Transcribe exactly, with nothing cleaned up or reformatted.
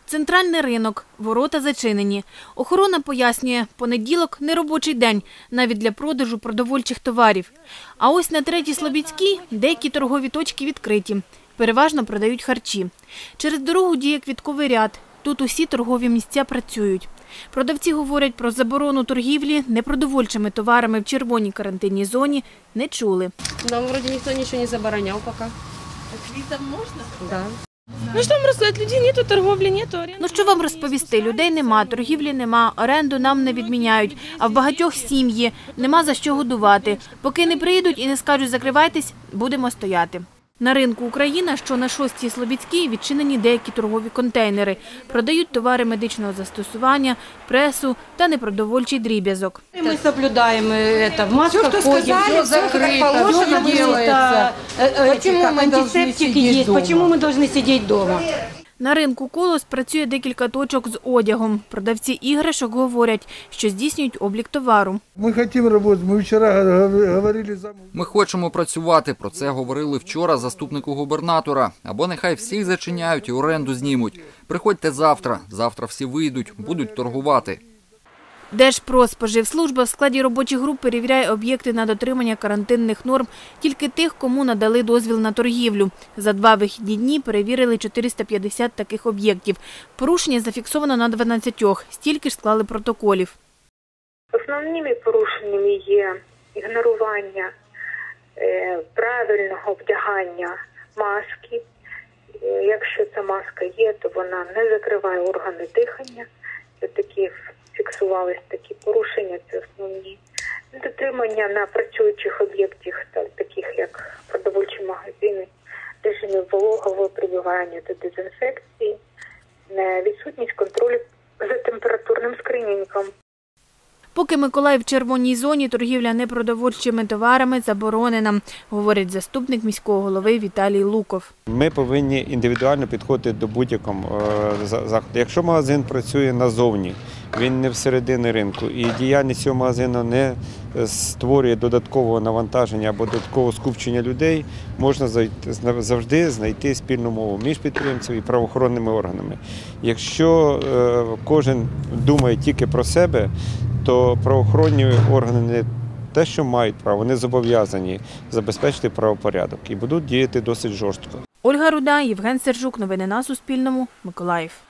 Центральний ринок, ворота зачинені. Охорона пояснює, понеділок – неробочий день, навіть для продажу продовольчих товарів. А ось на Третій Слобідській деякі торгові точки відкриті. Переважно продають харчі. Через дорогу діє квітковий ряд. Тут усі торгові місця працюють. Продавці говорять про заборону торгівлі непродовольчими товарами в червоній карантинній зоні не чули. Нам вроде никто ничего не заборонял пока. Квітам можна? Да. Ну що вам розказати? Людей нету, торговлі нету. Ну що вам розповісти? Людей нема, торгівлі нема, оренду нам не відміняють, а в багатьох сім'ї, нема за що годувати. Поки не приїдуть і не скажуть закривайтесь, будемо стояти. На ринку «Україна», що на шостій Слобідській, відчинені деякі торгові контейнери. Продають товари медичного застосування, пресу та непродовольчий дріб'язок. Мы соблюдаем это, в масках Все, что ходим, сказали, все все как положено делается. Почему антисептики есть, почему мы должны сидеть дома? На ринку «Колос» працює декілька точок з одягом. Продавці іграшок говорять, що здійснюють облік товару. Ми хочемо працювати, ми вчора говорили. Ми хочемо працювати, про це говорили вчора заступнику губернатора. Або нехай всіх зачиняють і оренду знімуть. Приходьте завтра, завтра всі вийдуть, будуть торгувати. Держпродспоживслужба в складі робочих груп перевіряє об'єкти на дотримання карантинних норм тільки тих, кому надали дозвіл на торгівлю. За два вихідні дні перевірили чотириста п'ятдесят таких об'єктів. Порушення зафіксовано на дванадцятьох, стільки ж склали протоколів. Основними порушеннями є ігнорування правильного вдягання маски. Якщо ця маска є, то вона не закриває органи дихання. Це такі фіксувалися такі порушення, це основні. Дотримання на працюючих об'єктах, таких як продовольчі магазини, режимів вологого прибирання та дезінфекції, відсутність контролю за температурним скринінгом. Поки Миколаїв в червоній зоні, торгівля непродовольчими товарами заборонена, говорить заступник міського голови Віталій Луков. Ми повинні індивідуально підходити до будь-якого заходу. Якщо магазин працює назовні, він не всередині ринку, і діяльність цього магазину не створює додаткового навантаження або додаткового скупчення людей, можна завжди знайти спільну мову між підприємцями і правоохоронними органами. Якщо кожен думає тільки про себе, то правоохоронні органи не те, що мають право, вони зобов'язані забезпечити правопорядок і будуть діяти досить жорстко. Ольга Руда, Євген Сержук. Новини на Суспільному. Миколаїв.